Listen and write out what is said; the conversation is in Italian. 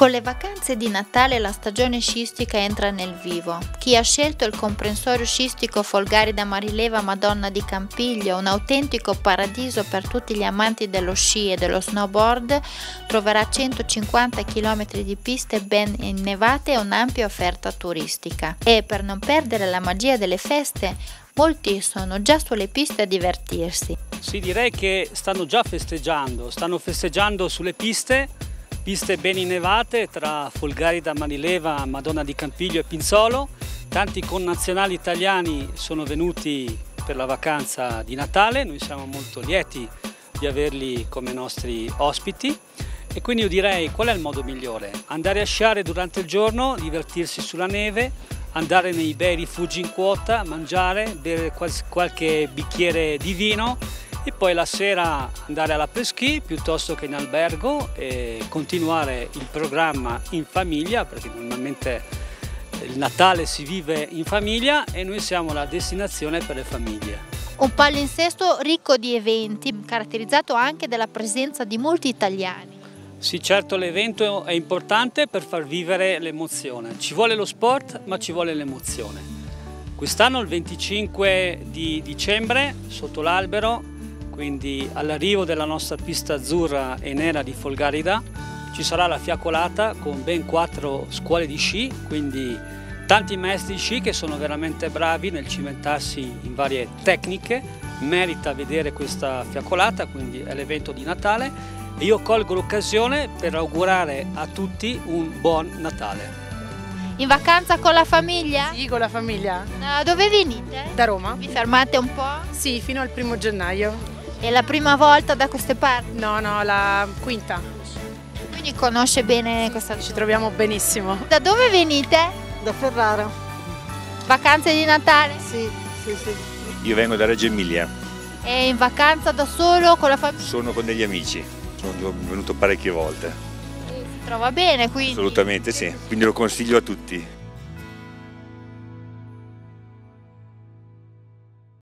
Con le vacanze di Natale la stagione sciistica entra nel vivo. Chi ha scelto il comprensorio sciistico Folgarida Marileva Madonna di Campiglio, un autentico paradiso per tutti gli amanti dello sci e dello snowboard, troverà 150 km di piste ben innevate e un'ampia offerta turistica. E per non perdere la magia delle feste, molti sono già sulle piste a divertirsi. Sì, direi che stanno già festeggiando sulle piste ben innevate tra Folgarida Marileva, Madonna di Campiglio e Pinzolo. Tanti connazionali italiani sono venuti per la vacanza di Natale, noi siamo molto lieti di averli come nostri ospiti e quindi io direi qual è il modo migliore? Andare a sciare durante il giorno, divertirsi sulla neve, andare nei bei rifugi in quota, mangiare, bere qualche bicchiere di vino e poi la sera andare all'après-ski piuttosto che in albergo e continuare il programma in famiglia, perché normalmente il Natale si vive in famiglia e noi siamo la destinazione per le famiglie. Un palinsesto ricco di eventi, caratterizzato anche dalla presenza di molti italiani. Sì, certo, l'evento è importante per far vivere l'emozione. Ci vuole lo sport, ma ci vuole l'emozione. Quest'anno il 25 di dicembre, sotto l'albero, quindi all'arrivo della nostra pista azzurra e nera di Folgarida, ci sarà la fiaccolata con ben 4 scuole di sci, quindi tanti maestri di sci che sono veramente bravi nel cimentarsi in varie tecniche. Merita vedere questa fiaccolata, quindi è l'evento di Natale e io colgo l'occasione per augurare a tutti un buon Natale. In vacanza con la famiglia? Sì, con la famiglia. Dove venite? Da Roma. Vi fermate un po'? Sì, fino al 1° gennaio. È la prima volta da queste parti? No, la quinta. Quindi conosce bene questa zona? Ci troviamo benissimo. Da dove venite? Da Ferrara. Vacanze di Natale? Sì. Io vengo da Reggio Emilia. E in vacanza da solo con la famiglia? Sono con degli amici, sono venuto parecchie volte. Si trova bene quindi? Assolutamente sì, quindi lo consiglio a tutti.